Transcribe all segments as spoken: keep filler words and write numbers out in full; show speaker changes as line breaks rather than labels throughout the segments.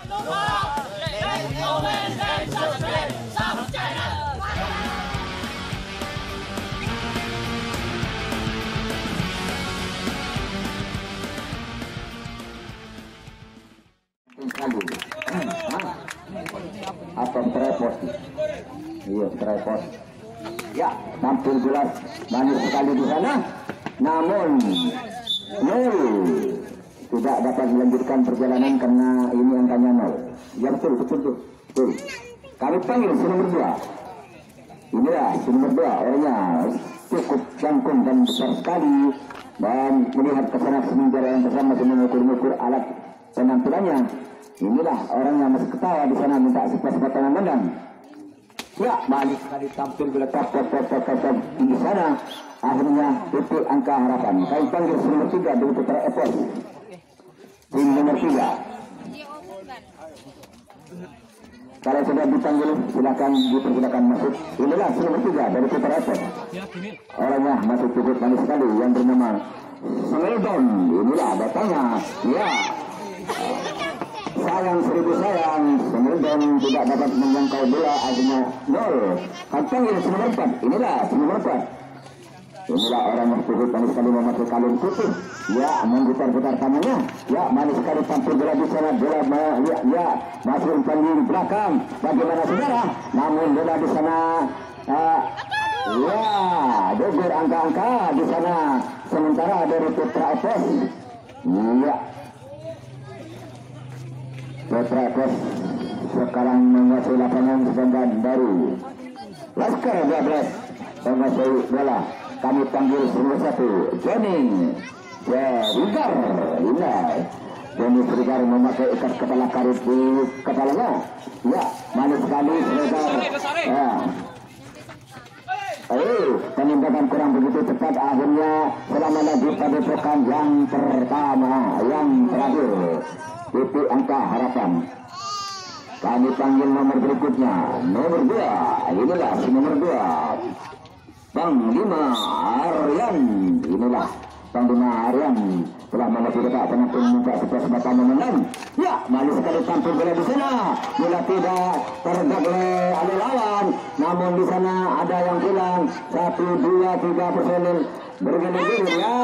Atau tripod, iya tripod. Ya, tampil jelas manis sekali di sana. Namun nol, tidak dapat melanjutkan perjalanan karena ini angkanya nol. Ya betul, betul, betul. betul. Kami panggil si nomor dua. Inilah si nomor dua, orangnya cukup jangkung dan besar sekali. Dan melihat kesana sementara yang bersama dengan mengukur-ukur alat penampilannya. Inilah orang yang masih ketawa di sana minta sepas tangan mandang. Ya, balik sekali tampil bila top top top top top di sana. Akhirnya titik angka harapan. Kami panggil nomor tiga dari Putra Epos. Tim nomor tiga. Kalau sudah dipanggil, silakan dipersilakan masuk. Inilah nomor tiga dari Putra Epos. Orangnya masih cukup manis sekali yang bernama Semeldon. Inilah datanya. Ya. Sayang seribu sayang, Semeldon tidak dapat menjangkau bola, akhirnya nol. Kami panggil nomor empat. Inilah nomor empat. Inilah orang yang cukup manis sekali memakai kalung putih. Ya, memutar-putar tangannya. Ya, manis sekali tampil bola di sana. Bola, ya, ya, masih umpan di belakang. Bagaimana saudara? Namun bola di sana. Uh, ya, gugur angka-angka di sana. Sementara dari Putra Epos. Ya. Putra Epos sekarang menguasai lapangan sedangkan baru Laskar dua belas menguasai bola. Kami panggil nomor satu Johnny Serigar. Indah Johnny Serigar memakai ikat kepala karet di kepalanya. Ya, manis sekali Serigar. Ya. Eh, penembakan kurang begitu cepat, akhirnya selama lagi pada pekan yang pertama, yang terakhir. Titik angka harapan. Kami panggil nomor berikutnya, nomor dua. Inilah si nomor dua, Panglima Aryan. Inilah Panglima Aryan telah menuju dekat penonton muka sebelah sebatang menang. Ya, malu sekali tampil bola di sana. Bola tidak terdekat oleh lawan, namun di sana ada yang hilang. Satu, dua, tiga personil bergelir-gelir. Ya.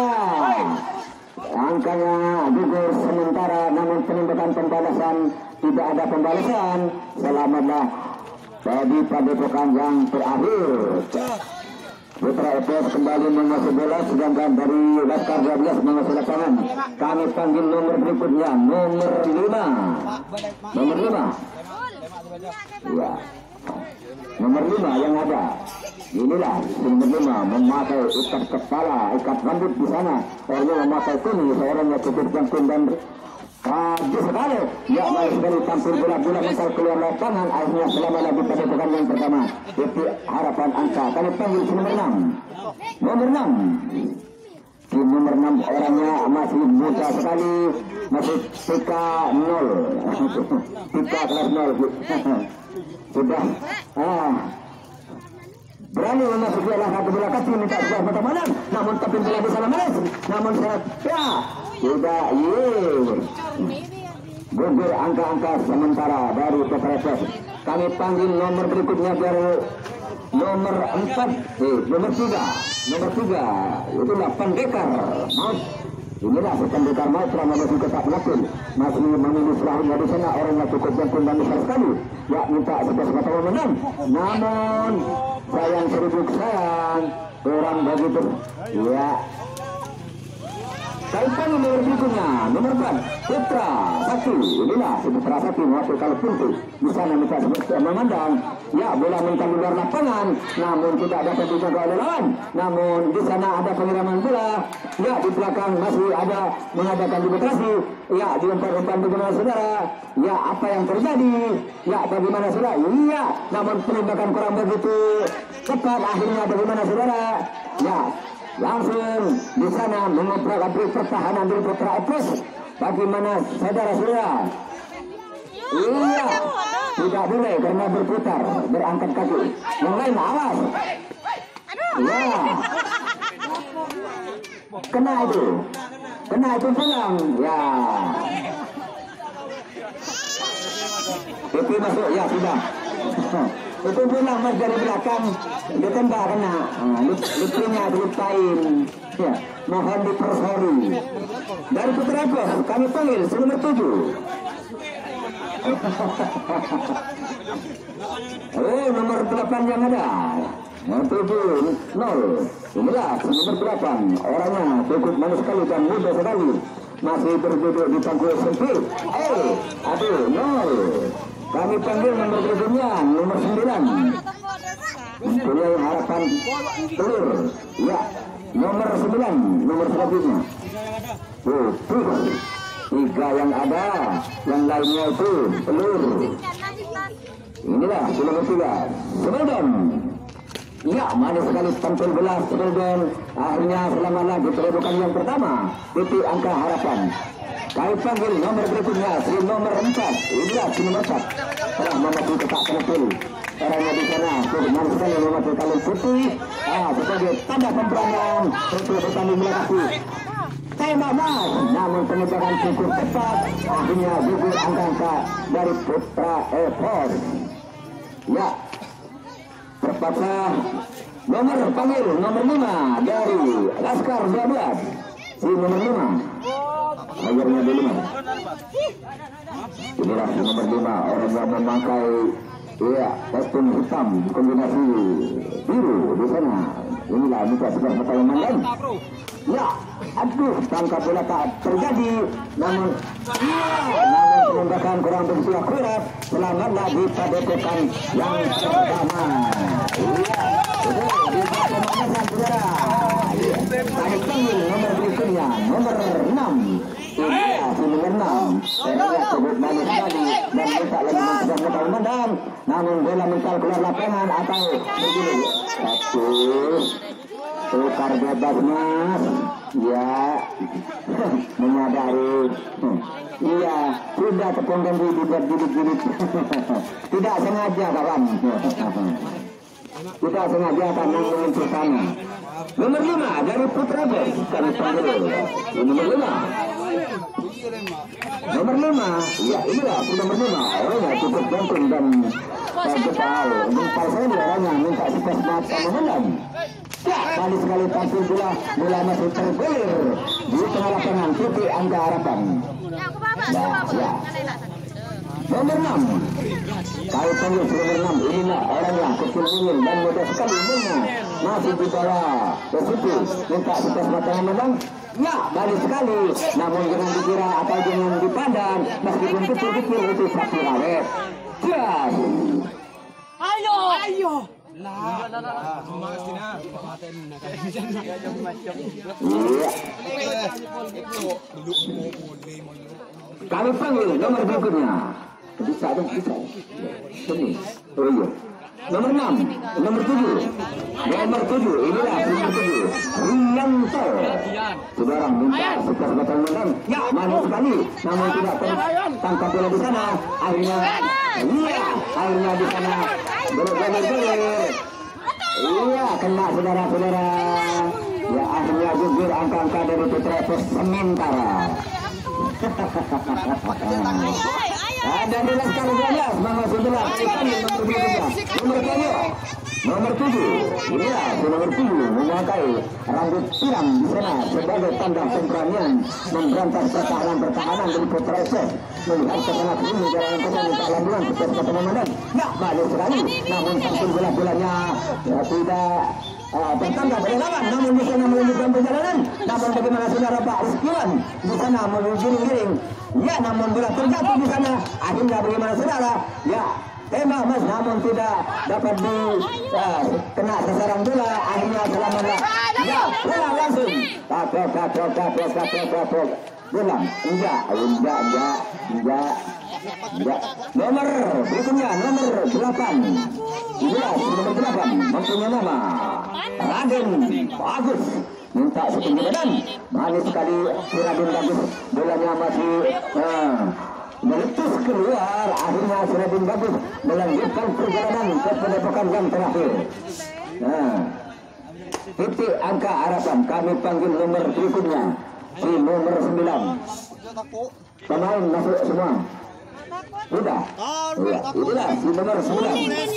Angkanya gugur sementara, namun penembakan pembalasan tidak ada pembalasan. Selamatlah bagi padepokan yang terakhir. Putra Epos kembali menguasai bola, sedangkan dari Laskar dua belas menguasai lapangan. Kami panggil nomor berikutnya, nomor lima. Nomor lima. Ya. Nomor lima yang ada. Inilah nomor lima memakai ikat kepala, ikat rambut di sana. Orangnya memakai kuning, seorangnya cukup jangkung dan kaju sekali. Ya, malah sekali tampil bola-bola mental keluar lapangan. Akhirnya selama lagi pada pekan yang pertama. Titik harapan angka. Kami panggil si nomor enam. Nomor enam. Si nomor enam orangnya masih muda sekali. Masih T K nol. T K kelas nol. Sudah. Ah. Berani memasuki arah satu bola kaki minta sebuah mata malam, namun tapi bola di sana malas, namun saya ya sudah ye gugur angka-angka sementara dari Putra Epos. Kami panggil nomor berikutnya dari nomor empat, eh nomor tiga, nomor tiga itulah pendekar maut. Inilah pendekar maut telah memasuki kotak penalti, masih memilih serahnya di sana, orangnya cukup jangkung dan besar sekali. Ya, minta sebuah mata menang, namun sayang seribu sayang kurang begitu. Ya, kaitan nomor berikutnya nomor empat Putra Sakti. Inilah Putra Sakti waktu kalau pintu di sana minta sebuah memandang. Ya, bola mental luar lapangan, namun tidak dapat dijaga oleh lawan. Namun di sana ada penyiraman bola. Ya, di belakang masih ada mengadakan demonstrasi. Ya, diumpan-umpan bagaimana saudara? Ya, apa yang terjadi? Ya, bagaimana saudara? Iya, namun penembakan kurang begitu cepat. Akhirnya bagaimana saudara? Ya, langsung di sana mengobrak-abrik pertahanan dari Putra Epos. Bagaimana saudara-saudara? Iya, tidak boleh karena berputar, berangkat kaki. Yang lain awas. Ya, kena itu, kena itu pulang. Ya, Pipi masuk, ya sudah. Itu bola mas dari belakang ditembak kena. Nah, Lipinya dilupain. Ya, mohon dipersori. Dari Putra Bos kami panggil si nomor tujuh. Oh, nomor delapan yang ada. Nomor tujuh nol. Inilah nomor delapan. Orangnya cukup manis sekali dan muda sekali. Masih berduduk di bangku S M P. Eh, aduh, nol. Kami panggil nomor berikutnya, nomor sembilan. Mempunyai harapan telur. Ya, nomor sembilan, nomor selanjutnya. Tuh, tiga yang ada, yang lainnya itu telur. Inilah nomor tiga, Sebelum. Ya, manis sekali tampil belas Sebelum. Akhirnya selama lagi kedudukan yang pertama, titik angka harapan. Kami panggil nomor berikutnya, si nomor empat. Inilah si nomor empat. Telah memasuki kotak penalti. Orangnya di sana, manis sekali memasuki kalung putih. Ah, sebagai tanda pemberanian untuk bertanding melengkapi. Tema mas, namun penegakan cukup tepat. Akhirnya gugur angka-angka dari Putra Epos. Ya, terpaksa nomor panggil nomor lima dari Laskar dua belas. Si nomor lima. Akhirnya di lima. Inilah nomor lima, orang yang memakai iya kostum hitam kombinasi biru di sana. Inilah muka sebelah mata yang mandan. Ya, aduh, tangkap bola tak terjadi. Namun, ya, namun penembakan kurang begitu akurat. Selamatlah di padepokan yang pertama. Iya, itu di pemanasan saudara. Kami panggil nomor berikutnya, nomor enam. Iya, si nomor enam. Terlihat cukup manis sekali dan kita lagi mencoba mata memandang. Namun bola mental keluar lapangan atau begini. Satu. Tukar bebas mas. Ya, menyadari. Iya, sudah tepung dan dibuat jilid-jilid. Tidak sengaja kawan. Tidak sengaja karena menyentuh sana. Nomor lima dari Putra Bos kami panggil. Nomor lima. Nomor lima, ya inilah nomor lima. Orangnya cukup ganteng dan kepal. Mental saya orangnya minta sukses mata menendang. Ya, kali sekali tampil bola, bola masih tergulir di tengah lapangan titik angka harapan. Ya, ya. Nomor enam. Kali panggil nomor enam. Inilah orangnya kecil dingin dan mudah sekali umurnya. Masih di bawah ke situ. Minta sukses mata menendang. Ya, balik sekali. Namun jangan dikira atau jangan dipandang. Meskipun kecil-kecil itu sapi rawet. Yes.
Ayo, ayo.
Lah, lah, lah, semangat sini ah.
Kami panggil nomor berikutnya. Bisa dong, bisa. Sini. Oh iya. Nomor enam, nomor tujuh, nomor tujuh, inilah nomor tujuh, Rianto. Sebarang minta sukses batang menang. Ya, manis sekali, namun tidak tangkap bola di sana. Akhirnya, iya, akhirnya di sana bergulir-gulir. Iya, kena saudara-saudara. Ya, akhirnya gugur angka-angka dari Putra Epos sementara. Ada di Laskar dua belas, Mama Sebelah, nomor tujuh, nomor tujuh, inilah nomor tujuh memakai rambut siram di sana sebagai tanda pemberanian memberantas pertahanan-pertahanan dari Putra Epos. Melihat kesana ini jalan kesana minta lambuan sukses kata memandang. Ya, bagus sekali, namun tampil bola-bolanya ya, tidak Uh, bertanda berlawan, namun di sana melanjutkan perjalanan. Namun bagaimana saudara Pak Rizkiwan di sana menggiring-giring. Ya, namun bola terjatuh di sana. Akhirnya bagaimana saudara? Ya, tembak mas, namun tidak dapat di uh, kena sasaran bola. Akhirnya selamatlah. Ya, bola langsung. Tapok, tapok, tapok, tapok, tapok. Bola, enggak, enggak, enggak, enggak. Ya, nomor berikutnya nomor delapan. Inilah nomor delapan mempunyai nama Raden Bagus. Minta setinggi badan. Manis sekali si Raden Bagus. Bolanya masih uh, meletus keluar. Akhirnya si Raden Bagus melanjutkan perjalanan ke padepokan yang terakhir. Nah, titik angka harapan kami panggil nomor berikutnya si nomor sembilan. Pemain masuk semua. Udah. Ya, itulah si nomor sembilan.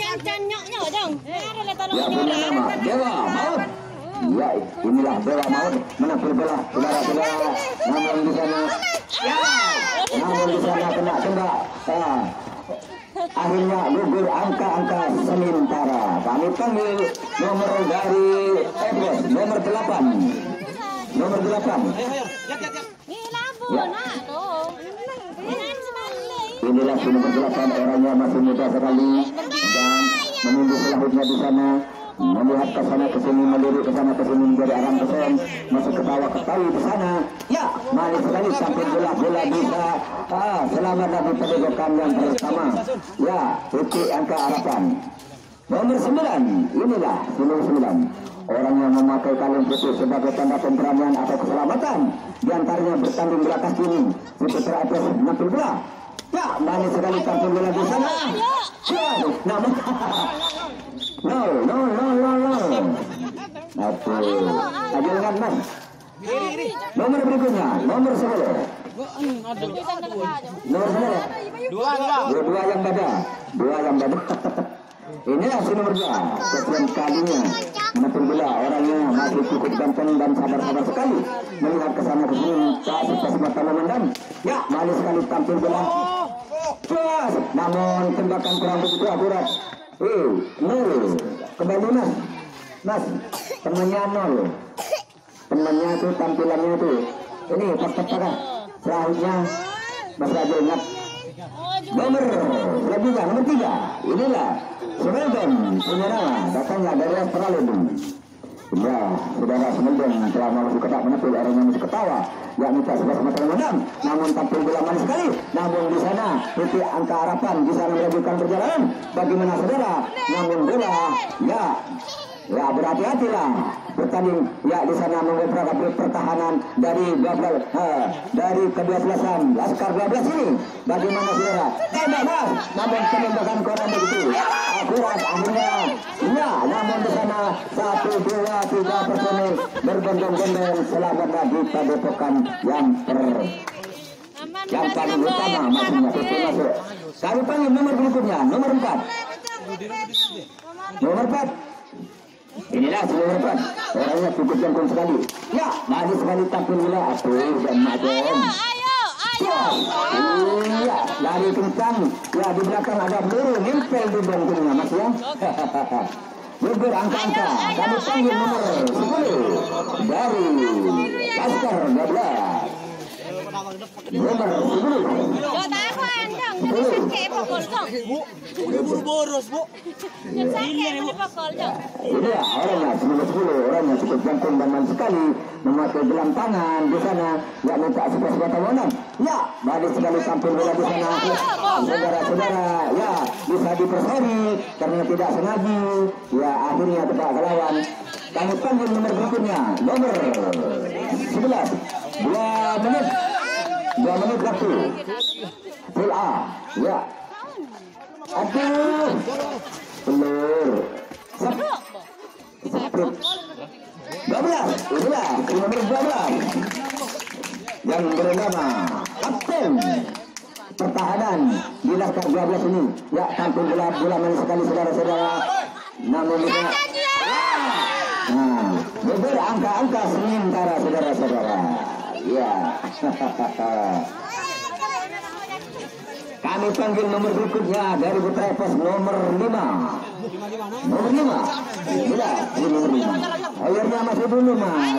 Ya, punya nama Dewa Maut. Ya, inilah Dewa Maut menampil bola, saudara-saudara. Namun di sana, ya, namun di sana kena tembak. Ah. Akhirnya gugur angka-angka sementara. Kami panggil nomor dari Ebos, nomor delapan. Nomor delapan. Ya. Inilah si nomor delapan, orangnya masih muda sekali dan menunggu selanjutnya di sana, melihat ke sana ke sini, melirik ke sana ke sini menjadi arang kesan, masih ketawa ketawi di sana. Ya, manis sekali sampai bola-bola bisa ah, selamat lagi pendudukan yang pertama. Ya, itu angka harapan. Nomor sembilan, inilah si nomor sembilan. Orang yang memakai kalung putih sebagai tanda pemberanian atau keselamatan. Di antaranya bertanding belakang sini. Si Putra Atas menampil bola. Ya, manis sekali tampil bola di sana. Nama. No, no, no, no, no. Aduh, aja ingat mas. Nomor berikutnya, nomor sepuluh. Nomor sepuluh.
Dua enggak?
Dua yang beda, dua yang beda. Inilah si nomor dua, sekian kalinya menampil bola, orangnya masih cukup ganteng dan sabar-sabar sekali melihat ke sana ke sini, tak seperti mata memandang. Ya, manis sekali tampil bola. Puas, namun tembakan kurang begitu akurat. Eh, nol, kembali mas, mas, temannya nol, temannya itu tampilannya itu, ini fakta-fakta, selanjutnya masih aja ingat. Nomor selanjutnya, nomor tiga, inilah Semeldon, punya nama, datangnya dari Australia. Ya, saudara Semeldon telah masuk ketak menampil, orangnya masih ketawa, yakni tak sebelah mata memandang, namun tampil bola manis sekali. Namun di sana titik angka harapan di sana melanjutkan perjalanan. Bagaimana saudara? Namun bola, ya, ya berhati-hatilah bertanding. Ya, di sana mengoperasikan pertahanan dari dua belas, eh, dari kedua belasan Laskar dua belas ini. Bagaimana saudara? Tembak mas, namun penembakan koran begitu akurat akhirnya. Ya, namun di sana satu dua tiga personil berbondong-bondong selamat lagi pada pekan yang per yang paling utama maksudnya itu masuk. Kami panggil nomor berikutnya, nomor empat. Nomor empat. Inilah si nomor empat. Orangnya cukup jangkung sekali. Ya, manis sekali tampil bola. Aduh, dan macam. Iya, lari kencang. Ya, di belakang ada peluru nempel di jantungnya mas ya. Gugur angka-angka. Kami panggil nomor sepuluh dari Laskar dua belas. Nomor sepuluh.
Boros bu.
Ini orangnya sembilan sepuluh, orangnya cukup jantung dan manis sekali, memakai gelang tangan di sana, ya minta sebuah tawanan. Ya, manis sekali tampil bola di sana. Saudara-saudara, ya bisa dipersori karena tidak sengaja. Ya akhirnya tebak ke lawan. Kami panggil nomor berikutnya, nomor sebelas, dua menit, dua menit waktu. Full A, ya. Aduh, telur. Saprit. dua belas, inilah nomor dua belas. Yang bernama Kapten Pertahanan di Laskar dua belas ini. Ya, tampil bola-bola manis sekali saudara-saudara. Namun juga nah, beber angka-angka sementara saudara-saudara. Ya. Kami panggil nomor berikutnya dari Putra Epos nomor lima. Nomor lima. Gila, ini nomor lima. Akhirnya masih dulu mas.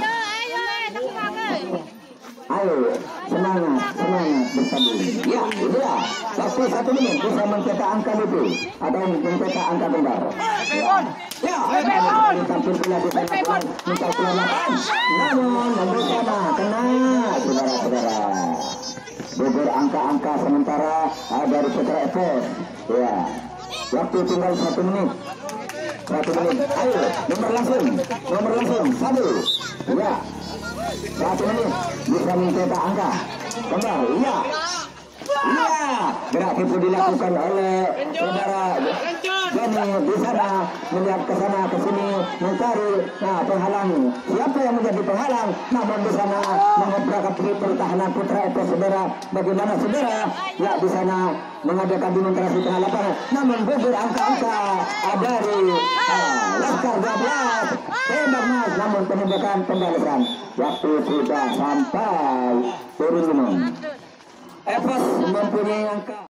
Ayo, semangat, semangat bertanding. Ya, itulah. Waktu satu menit bisa mencetak angka itu atau mencetak angka kembar. Ya, ya. Tampil pula di sana pulang minta keselamatan. Namun nomor sana kena, saudara-saudara. Gugur angka-angka sementara dari Putra Epos. Ya, waktu tinggal satu menit. Satu menit. Ayo, nomor langsung, nomor langsung satu. Ya. Satu menit bisa mencetak angka kembar. Iya, iya, gerak itu dilakukan oleh saudara Jadi di sana melihat ke sana ke sini mencari nah penghalang. Siapa yang menjadi penghalang? Namun di sana mengobrak pertahanan Putra Epo saudara. Bagaimana saudara? Ya di sana mengadakan demonstrasi penghalapan. Namun gugur angka-angka dari uh, Laskar dua belas. Tembak mas, namun penembakan pembalasan. Waktu sudah sampai turun minum. Epos mempunyai angka.